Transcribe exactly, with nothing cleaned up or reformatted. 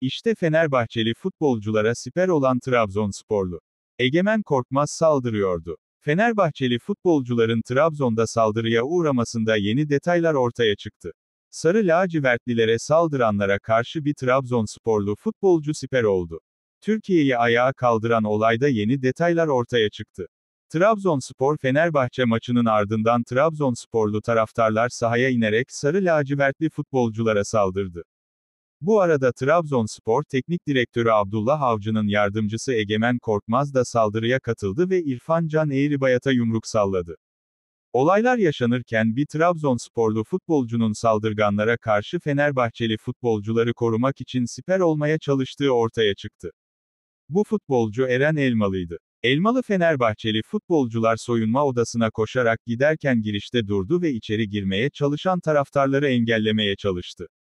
İşte Fenerbahçeli futbolculara siper olan Trabzonsporlu Egemen Korkmaz saldırıyordu. Fenerbahçeli futbolcuların Trabzon'da saldırıya uğramasında yeni detaylar ortaya çıktı. Sarı lacivertlilere saldıranlara karşı bir Trabzonsporlu futbolcu siper oldu. Türkiye'yi ayağa kaldıran olayda yeni detaylar ortaya çıktı. Trabzonspor-Fenerbahçe maçının ardından Trabzonsporlu taraftarlar sahaya inerek sarı lacivertli futbolculara saldırdı. Bu arada Trabzonspor Teknik Direktörü Abdullah Avcı'nın yardımcısı Egemen Korkmaz da saldırıya katıldı ve İrfan Can Eğribayat'a yumruk salladı. Olaylar yaşanırken bir Trabzonsporlu futbolcunun saldırganlara karşı Fenerbahçeli futbolcuları korumak için siper olmaya çalıştığı ortaya çıktı. Bu futbolcu Eren Elmalı'ydı. Elmalı Fenerbahçeli futbolcular soyunma odasına koşarak giderken girişte durdu ve içeri girmeye çalışan taraftarları engellemeye çalıştı.